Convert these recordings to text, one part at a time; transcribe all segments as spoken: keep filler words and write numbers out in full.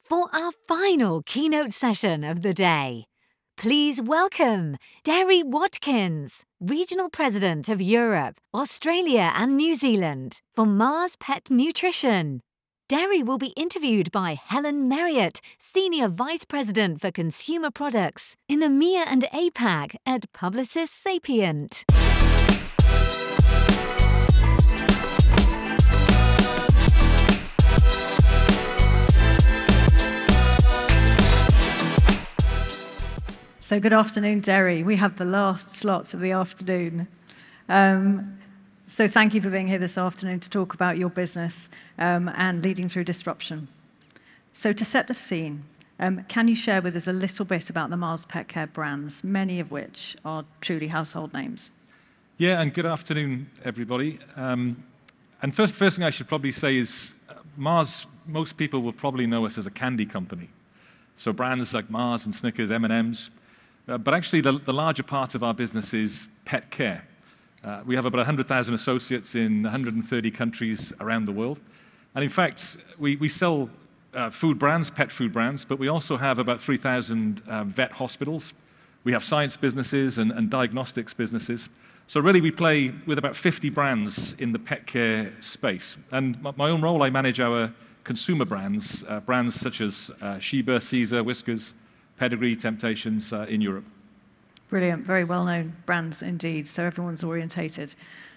for our final keynote session of the day. Please welcome Derry Watkins, Regional President of Europe, Australia and New Zealand for Mars Pet Nutrition. Derry will be interviewed by Helen Merriott, Senior Vice President for Consumer Products in EMEA and APAC at Publicis Sapient. So good afternoon, Derry. We have the last slot of the afternoon. Um, so thank you for being here this afternoon to talk about your business um, and leading through disruption. So to set the scene, um, can you share with us a little bit about the Mars Pet Care brands, many of which are truly household names? Yeah, and good afternoon, everybody. Um, and first, first thing I should probably say is uh, Mars, most people will probably know us as a candy company. So brands like Mars and Snickers, M and M's. Uh, but actually, the, the larger part of our business is pet care. Uh, we have about one hundred thousand associates in one hundred thirty countries around the world. And in fact, we, we sell uh, food brands, pet food brands, but we also have about three thousand uh, vet hospitals. We have science businesses and, and diagnostics businesses. So really, we play with about fifty brands in the pet care space. And my, my own role, I manage our consumer brands, uh, brands such as uh, Sheba, Caesar, Whiskas, Pedigree, Temptations uh, in Europe. Brilliant, very well-known brands indeed, so everyone's orientated.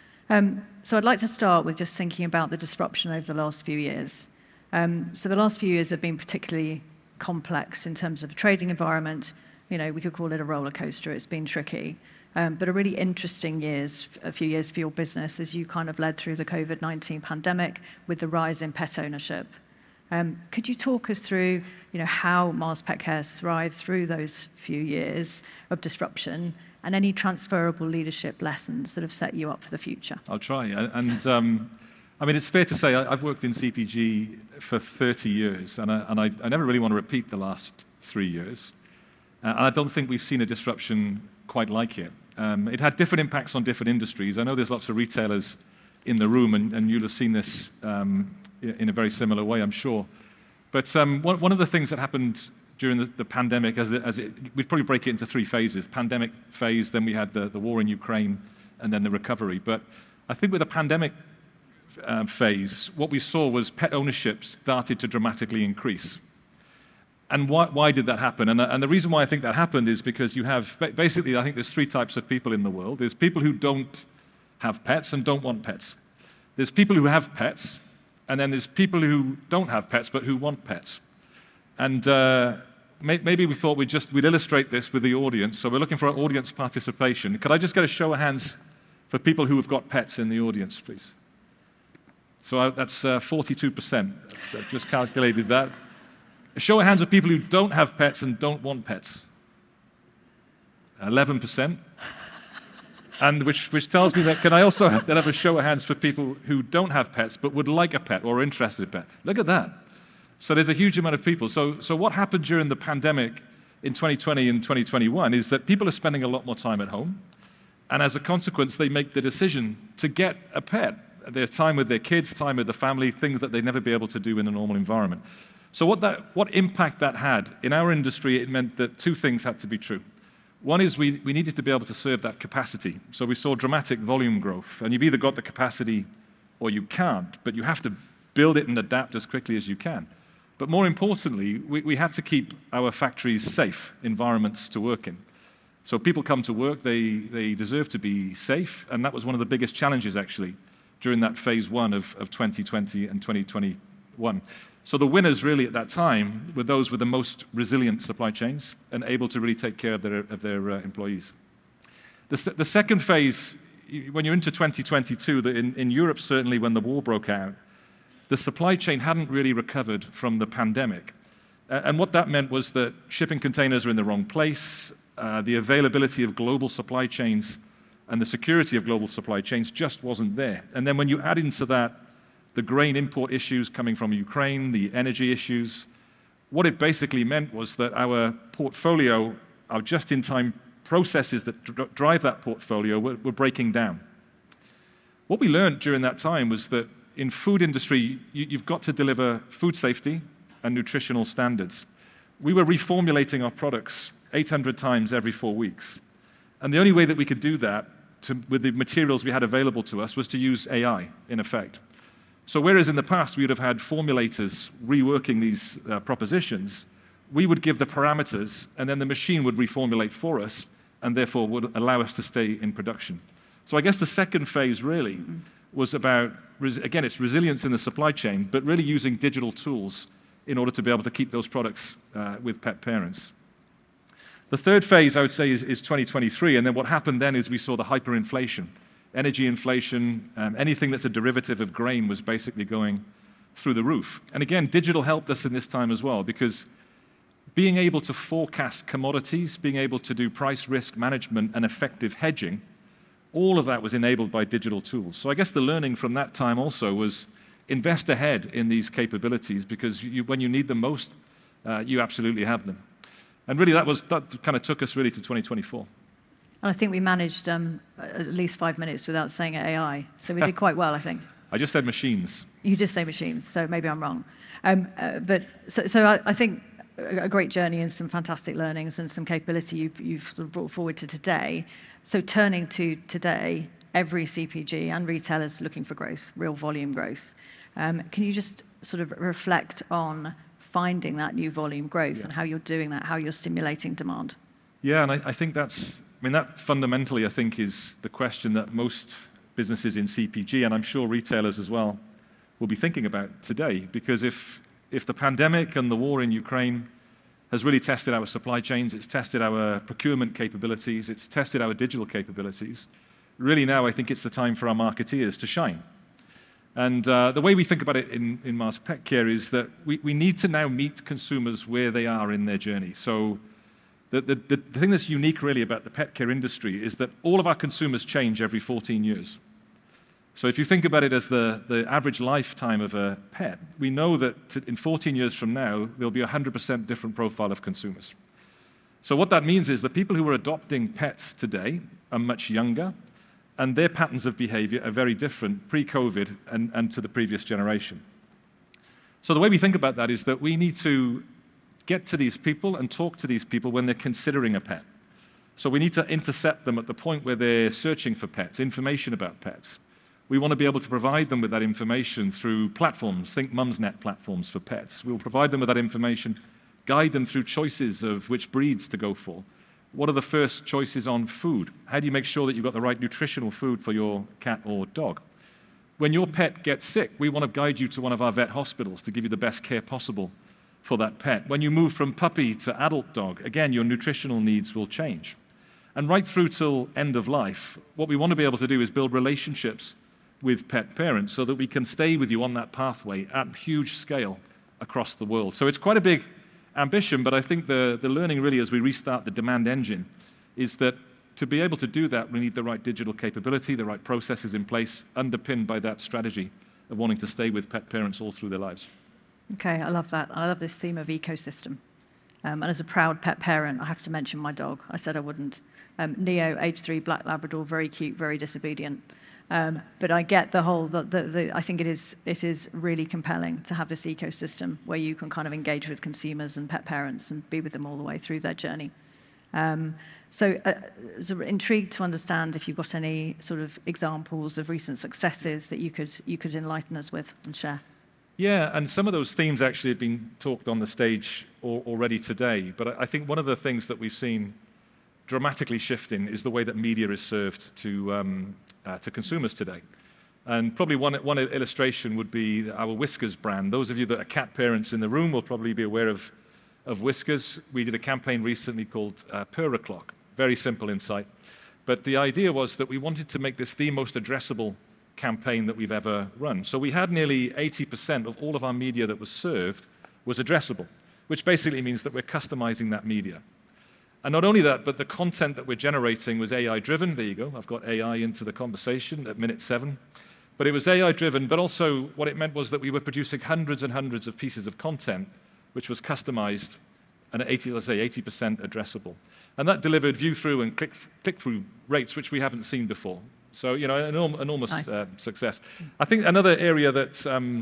Um, so I'd like to start with just thinking about the disruption over the last few years. Um, so the last few years have been particularly complex in terms of a trading environment. You know, we could call it a roller coaster. It's been tricky, um, but a really interesting years, a few years for your business as you kind of led through the COVID nineteen pandemic with the rise in pet ownership. Um, could you talk us through, you know, how Mars Pet Care has thrived through those few years of disruption and any transferable leadership lessons that have set you up for the future? I'll try. And um, I mean, it's fair to say I, I've worked in C P G for thirty years, and I, and I, I never really want to repeat the last three years. Uh, and I don't think we've seen a disruption quite like it. Um, it had different impacts on different industries. I know there's lots of retailers in the room, and, and you'll have seen this um, in a very similar way, I'm sure. But um, one, one of the things that happened during the, the pandemic, as, it, as it, we'd probably break it into three phases. Pandemic phase, then we had the, the war in Ukraine, and then the recovery. But I think with the pandemic uh, phase, what we saw was pet ownership started to dramatically increase. And why, why did that happen? And, and the reason why I think that happened is because you have, basically, I think there's three types of people in the world. There's people who don't have pets and don't want pets. There's people who have pets, and then there's people who don't have pets but who want pets. And uh, may, maybe we thought we'd just we'd illustrate this with the audience. So we're looking for audience participation. Could I just get a show of hands for people who have got pets in the audience, please? So I, that's uh, forty-two percent. I've just calculated that. A show of hands of people who don't have pets and don't want pets. eleven percent. And which, which tells me that, can I also have, then have a show of hands for people who don't have pets but would like a pet or are interested in a pet? Look at that. So there's a huge amount of people. So, so what happened during the pandemic in twenty twenty and twenty twenty-one is that people are spending a lot more time at home. And as a consequence, they make the decision to get a pet. Their time with their kids, time with the family, things that they'd never be able to do in a normal environment. So what, that, what impact that had in our industry, it meant that two things had to be true. One is we, we needed to be able to serve that capacity. So we saw dramatic volume growth. And you've either got the capacity or you can't, but you have to build it and adapt as quickly as you can. But more importantly, we, we had to keep our factories safe environments to work in. So people come to work, they, they deserve to be safe, and that was one of the biggest challenges, actually, during that phase one of, of twenty twenty and twenty twenty-one. So the winners really at that time were those with the most resilient supply chains and able to really take care of their, of their uh, employees. The, the second phase, when you're into twenty twenty-two, the, in, in Europe certainly when the war broke out, the supply chain hadn't really recovered from the pandemic. Uh, and what that meant was that shipping containers are in the wrong place, uh, the availability of global supply chains and the security of global supply chains just wasn't there. And then when you add into that the grain import issues coming from Ukraine, the energy issues, what it basically meant was that our portfolio, our just-in-time processes that dr drive that portfolio were, were breaking down. What we learned during that time was that in food industry, you, you've got to deliver food safety, and nutritional standards. We were reformulating our products eight hundred times every four weeks. And the only way that we could do that to, with the materials we had available to us was to use A I, in effect. So whereas in the past we would have had formulators reworking these uh, propositions, we would give the parameters, and then the machine would reformulate for us, and therefore would allow us to stay in production. So I guess the second phase really was about, again, it's resilience in the supply chain, but really using digital tools in order to be able to keep those products uh, with pet parents. The third phase, I would say, is, is twenty twenty-three, and then what happened then is we saw the hyperinflation. Energy inflation, um, anything that's a derivative of grain was basically going through the roof. And again, digital helped us in this time as well, because being able to forecast commodities, being able to do price risk management and effective hedging, all of that was enabled by digital tools. So I guess the learning from that time also was invest ahead in these capabilities, because you, when you need them most, uh, you absolutely have them. And really, that was that kind of took us really to twenty twenty-four. And I think we managed um, at least five minutes without saying A I, so we did quite well, I think. I just said machines. You just say machines, so maybe I'm wrong. Um, uh, but so, so I, I think a great journey and some fantastic learnings and some capability you've, you've sort of brought forward to today. So turning to today, every C P G and retailer is looking for growth, real volume growth. Um, can you just sort of reflect on finding that new volume growth, yeah, and how you're doing that, how you're stimulating demand? Yeah, and I, I think that's, I mean, that fundamentally, I think, is the question that most businesses in C P G, and I'm sure retailers as well, will be thinking about today. Because if, if the pandemic and the war in Ukraine has really tested our supply chains, it's tested our procurement capabilities, it's tested our digital capabilities, really now I think it's the time for our marketeers to shine. And uh, the way we think about it in, in Mars Pet Care is that we, we need to now meet consumers where they are in their journey. So the, the, the thing that's unique really about the pet care industry is that all of our consumers change every fourteen years. So if you think about it as the, the average lifetime of a pet, we know that to, in fourteen years from now, there'll be a one hundred percent different profile of consumers. So what that means is the people who are adopting pets today are much younger, and their patterns of behavior are very different pre-COVID and, and to the previous generation. So the way we think about that is that we need to get to these people and talk to these people when they're considering a pet. So we need to intercept them at the point where they're searching for pets, information about pets. We want to be able to provide them with that information through platforms, think Mumsnet platforms for pets. We'll provide them with that information, guide them through choices of which breeds to go for. What are the first choices on food? How do you make sure that you've got the right nutritional food for your cat or dog? When your pet gets sick, we want to guide you to one of our vet hospitals to give you the best care possible for that pet. When you move from puppy to adult dog, again, your nutritional needs will change. And right through till end of life, what we want to be able to do is build relationships with pet parents so that we can stay with you on that pathway at huge scale across the world. So it's quite a big ambition, but I think the, the learning really as we restart the demand engine is that to be able to do that, we need the right digital capability, the right processes in place, underpinned by that strategy of wanting to stay with pet parents all through their lives. Okay, I love that. I love this theme of ecosystem. Um, and as a proud pet parent, I have to mention my dog. I said I wouldn't. Um, Neo, age three, black Labrador, very cute, very disobedient. Um, but I get the whole, the, the, the, I think it is, it is really compelling to have this ecosystem where you can kind of engage with consumers and pet parents and be with them all the way through their journey. Um, so uh, so intrigued to understand if you've got any sort of examples of recent successes that you could, you could enlighten us with and share. Yeah, and some of those themes actually have been talked on the stage already today. But I think one of the things that we've seen dramatically shifting is the way that media is served to, um, uh, to consumers today. And probably one, one illustration would be our Whiskers brand. Those of you that are cat parents in the room will probably be aware of, of Whiskers. We did a campaign recently called uh, Purr O'Clock. Very simple insight. But the idea was that we wanted to make this the most addressable campaign that we've ever run. So we had nearly eighty percent of all of our media that was served was addressable, which basically means that we're customizing that media. And not only that, but the content that we're generating was A I-driven. There you go. I've got A I into the conversation at minute seven. But it was A I-driven, but also what it meant was that we were producing hundreds and hundreds of pieces of content, which was customized and at eighty, let's say eighty percent addressable. And that delivered view-through and click, click-through rates, which we haven't seen before. So, you know, an enorm, enormous nice. uh, success. I think another area that um,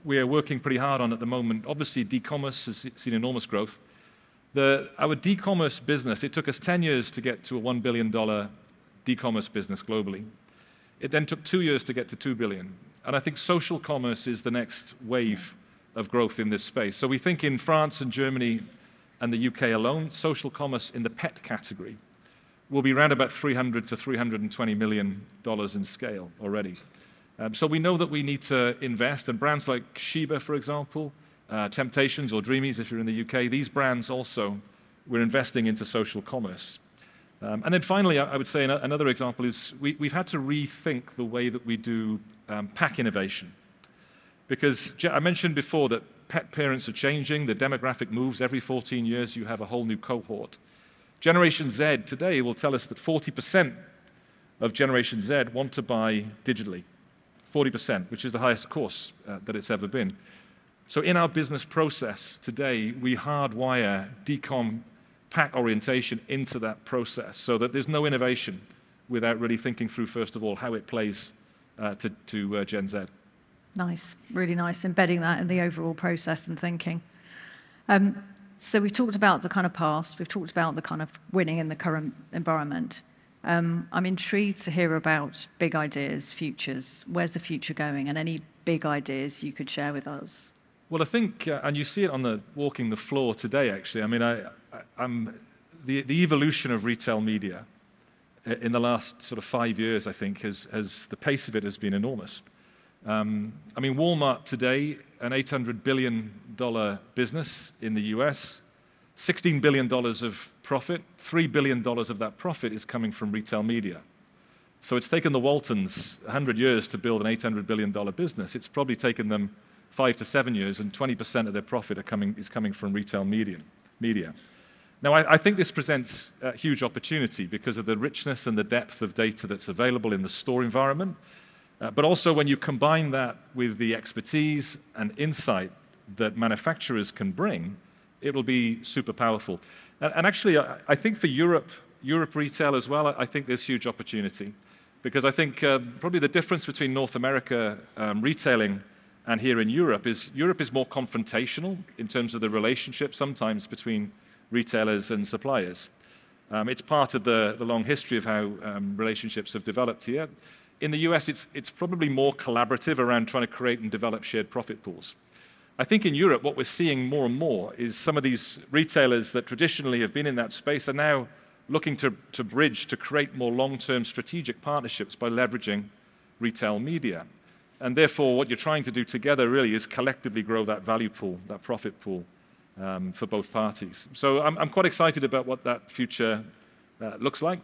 we're working pretty hard on at the moment, obviously d-commerce has seen enormous growth. The, our d-commerce business, it took us ten years to get to a one billion dollar d-commerce business globally. It then took two years to get to two billion. And I think social commerce is the next wave of growth in this space. So we think in France and Germany and the U K alone, social commerce in the pet category will be around about three hundred to three hundred twenty million dollars in scale already. Um, so we know that we need to invest, and brands like Sheba, for example, uh, Temptations or Dreamies if you're in the U K, these brands also, we're investing into social commerce. Um, and then finally, I, I would say an, another example is we, we've had to rethink the way that we do um, pack innovation. Because I mentioned before that pet parents are changing, the demographic moves. Every fourteen years, you have a whole new cohort. Generation Z today will tell us that forty percent of Generation Z want to buy digitally. forty percent, which is the highest course uh, that it's ever been. So in our business process today, we hardwire decom pack orientation into that process so that there's no innovation without really thinking through, first of all, how it plays uh, to, to uh, Gen Z. Nice, really nice, embedding that in the overall process and thinking. Um, so we've talked about the kind of past, we've talked about the kind of winning in the current environment. Um, I'm intrigued to hear about big ideas, futures. Where's the future going, and any big ideas you could share with us? Well, I think, uh, and you see it on the walking the floor today, actually. I mean, I, I, I'm, the, the evolution of retail media in the last sort of five years, I think, has, has the pace of it has been enormous. Um, I mean, Walmart today, an eight hundred billion dollar business in the U S, sixteen billion dollars of profit, three billion dollars of that profit is coming from retail media. So it's taken the Waltons one hundred years to build an eight hundred billion dollar business. It's probably taken them five to seven years, and twenty percent of their profit are coming, is coming from retail media. media. Now, I, I think this presents a huge opportunity because of the richness and the depth of data that's available in the store environment. Uh, but also when you combine that with the expertise and insight that manufacturers can bring, it'll be super powerful. And, and actually, I, I think for Europe, Europe retail as well, I, I think there's huge opportunity. Because I think uh, probably the difference between North America um, retailing and here in Europe is Europe is more confrontational in terms of the relationship sometimes between retailers and suppliers. Um, it's part of the, the long history of how um, relationships have developed here. In the U S, it's, it's probably more collaborative around trying to create and develop shared profit pools. I think in Europe, what we're seeing more and more is some of these retailers that traditionally have been in that space are now looking to, to bridge, to create more long-term strategic partnerships by leveraging retail media. And therefore, what you're trying to do together really is collectively grow that value pool, that profit pool um, for both parties. So I'm, I'm quite excited about what that future uh, looks like.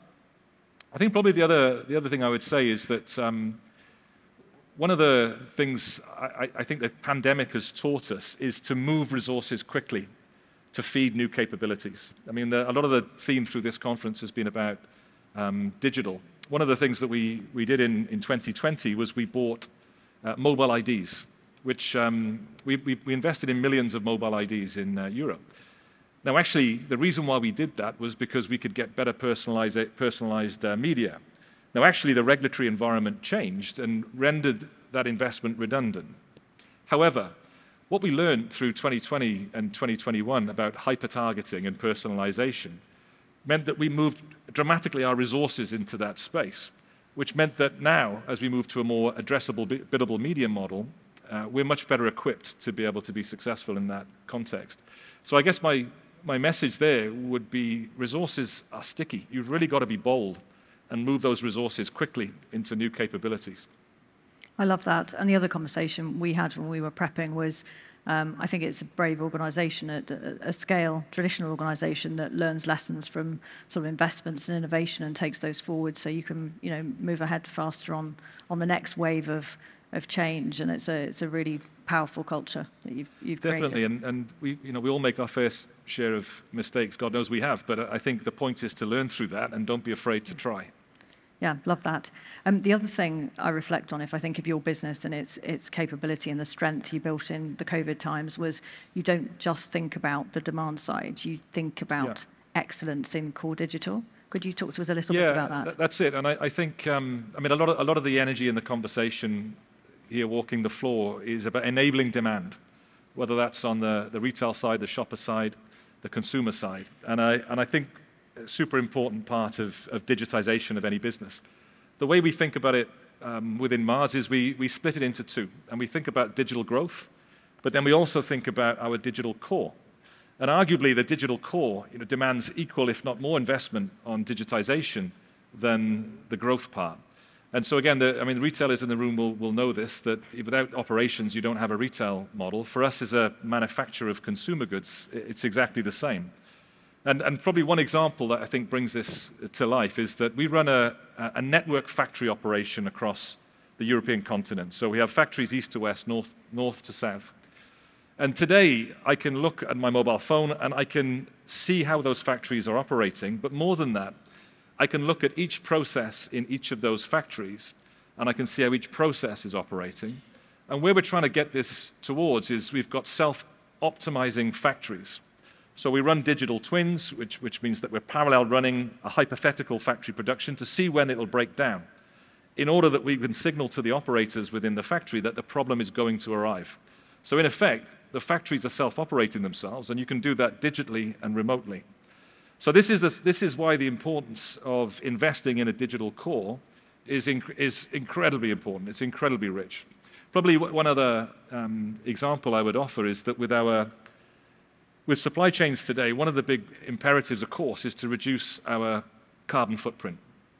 I think probably the other, the other thing I would say is that um, one of the things I, I think the pandemic has taught us is to move resources quickly to feed new capabilities. I mean, the, a lot of the theme through this conference has been about um, digital. One of the things that we, we did in, in twenty twenty was we bought uh, mobile I Ds, which um, we, we, we invested in millions of mobile I Ds in uh, Europe. Now, actually, the reason why we did that was because we could get better personalized, personalized uh, media. Now, actually, the regulatory environment changed and rendered that investment redundant. However, what we learned through twenty twenty and twenty twenty-one about hyper-targeting and personalization meant that we moved dramatically our resources into that space, which meant that now, as we move to a more addressable, biddable media model, uh, we're much better equipped to be able to be successful in that context. So I guess my My message there would be resources are sticky. You've really got to be bold and move those resources quickly into new capabilities. I love that. And the other conversation we had when we were prepping was, um, I think it's a brave organisation at a scale, traditional organisation that learns lessons from sort of investments and innovation and takes those forward so you can, you know, move ahead faster on, on the next wave of, of change. And it's a, it's a really powerful culture that you've, you've Definitely, created. and, and we, you know, we all make our fair share of mistakes. God knows we have, but I think the point is to learn through that and don't be afraid to try. Yeah, love that. Um, the other thing I reflect on, if I think of your business and its its capability and the strength you built in the COVID times, was you don't just think about the demand side, you think about yeah. excellence in core digital. Could you talk to us a little yeah, bit about that? Th that's it. And I, I think, um, I mean, a lot of a lot of the energy in the conversation here walking the floor is about enabling demand, whether that's on the, the retail side, the shopper side, the consumer side. And I, and I think a super important part of, of digitization of any business. The way we think about it um, within Mars is we, we split it into two. And we think about digital growth, but then we also think about our digital core. And arguably, the digital core you know, demands equal, if not more, investment on digitization than the growth part. And so again, the, I mean, the retailers in the room will, will know this, that without operations, you don't have a retail model. For us as a manufacturer of consumer goods, it's exactly the same. And, and probably one example that I think brings this to life is that we run a, a network factory operation across the European continent. So we have factories east to west, north, north to south. And today, I can look at my mobile phone and I can see how those factories are operating. But more than that, I can look at each process in each of those factories, and I can see how each process is operating. And where we're trying to get this towards is we've got self-optimizing factories. So we run digital twins, which, which means that we're parallel running a hypothetical factory production to see when it'll break down, in order that we can signal to the operators within the factory that the problem is going to arrive. So in effect, the factories are self-operating themselves, and you can do that digitally and remotely. So this is, the, this is why the importance of investing in a digital core is, inc is incredibly important. It's incredibly rich. Probably one other um, example I would offer is that with our with supply chains today, one of the big imperatives, of course, is to reduce our carbon footprint.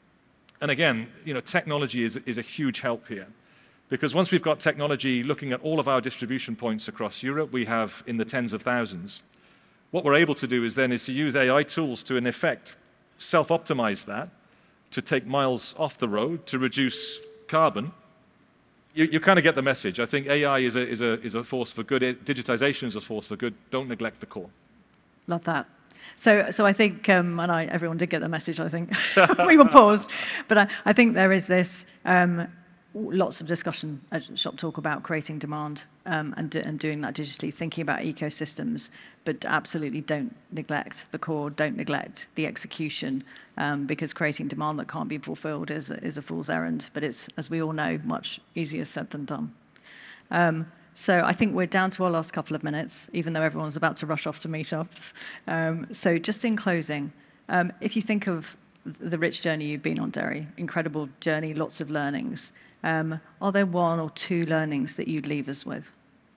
And again, you know, technology is, is a huge help here. Because once we've got technology looking at all of our distribution points across Europe, we have in the tens of thousands. What we're able to do is then is to use A I tools to, in effect, self-optimize that, to take miles off the road, to reduce carbon. You, you kind of get the message. I think A I is a, is, a, is a force for good. Digitization is a force for good. Don't neglect the core. Love that. So, so I think, um, and I, everyone did get the message, I think. We were paused. But I, I think there is this, um, lots of discussion at Shop Talk about creating demand um, and, do, and doing that digitally, thinking about ecosystems, but absolutely don't neglect the core, don't neglect the execution, um, because creating demand that can't be fulfilled is, is a fool's errand, but it's, as we all know, much easier said than done. Um, so I think we're down to our last couple of minutes, even though everyone's about to rush off to meetups. Um, so just in closing, um, if you think of the rich journey you've been on, Derry, incredible journey, lots of learnings, Um, are there one or two learnings that you'd leave us with?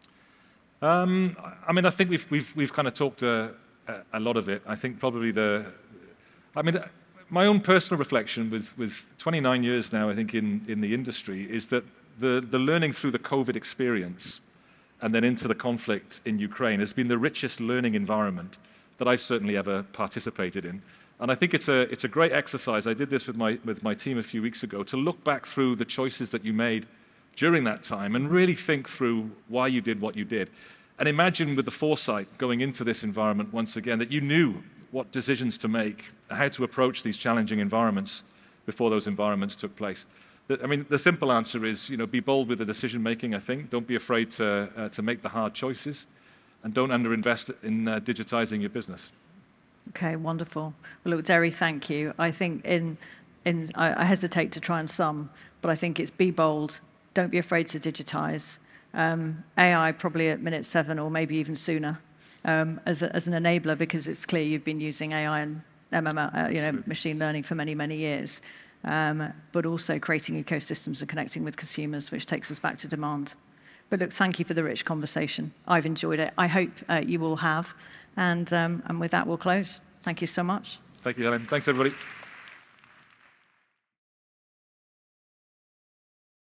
Um, I mean, I think we've we've we've kind of talked a, a lot of it. I think probably the, I mean, my own personal reflection with with twenty-nine years now, I think in in the industry, is that the the learning through the COVID experience, and then into the conflict in Ukraine, has been the richest learning environment that I've certainly ever participated in. And I think it's a, it's a great exercise. I did this with my, with my team a few weeks ago, to look back through the choices that you made during that time and really think through why you did what you did. And imagine with the foresight going into this environment once again that you knew what decisions to make, how to approach these challenging environments before those environments took place. I mean, the simple answer is, you know, be bold with the decision making, I think. Don't be afraid to, uh, to make the hard choices, and don't underinvest in uh, digitizing your business. Okay, wonderful. Well, look, Derry, thank you. I think in, in I, I hesitate to try and sum, but I think it's be bold, don't be afraid to digitize. Um, A I probably at minute seven or maybe even sooner um, as, a, as an enabler, because it's clear you've been using A I and M M L, uh, you know, machine learning for many, many years. Um, but also creating ecosystems and connecting with consumers, which takes us back to demand. But look, thank you for the rich conversation. I've enjoyed it. I hope uh, you all have. And, um, and with that, we'll close. Thank you so much. Thank you, Helen. Thanks, everybody.